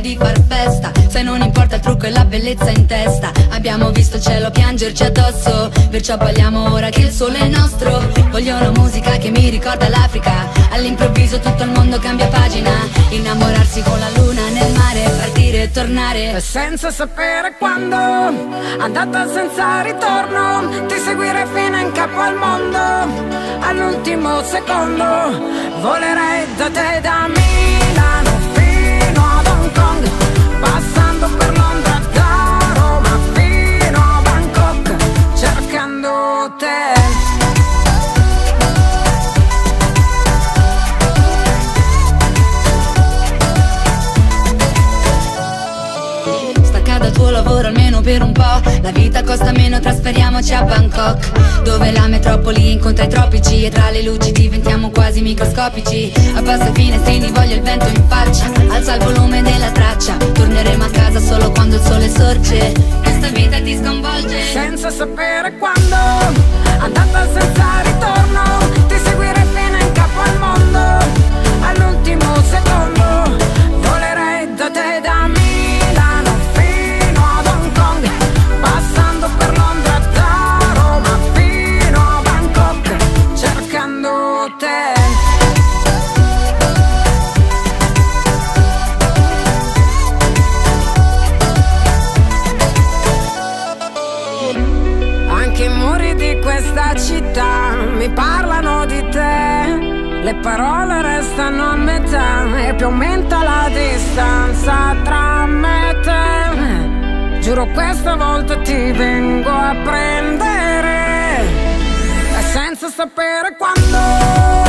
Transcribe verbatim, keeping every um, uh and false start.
di far festa. Se non importa il trucco e la bellezza in testa, abbiamo visto il cielo piangerci addosso, perciò balliamo ora che il sole è nostro. Voglio una musica che mi ricorda l'Africa, all'improvviso tutto il mondo cambia pagina. Innamorarsi con la luna nel mare, partire e tornare senza sapere quando, andata senza ritorno, ti seguirei fino in capo al mondo. All'ultimo secondo volerei da te, da Milano fino ad Hong Kong, passando per Londra, da Roma fino a Bangkok, cercando te. Dal tuo lavoro almeno per un po', la vita costa meno, trasferiamoci a Bangkok, dove la metropoli incontra i tropici e tra le luci diventiamo quasi microscopici. Abbassa i finestrini, voglio il vento in faccia, alza il volume della traccia, torneremo a casa solo quando il sole sorge, questa vita ti sconvolge. Senza sapere quando, andata senza ritorno, ti seguirei fino in capo al mondo. All'ultimo secondo volerei da te, da Milano fino ad Hong Kong, passando per Londra, da Roma fino a Bangkok, cercando te. Anche i muri di questa città mi parlano di te, le parole restano a metà e più aumenta la distanza tra me e te. Giuro questa volta ti vengo a prendere, e senza sapere quando.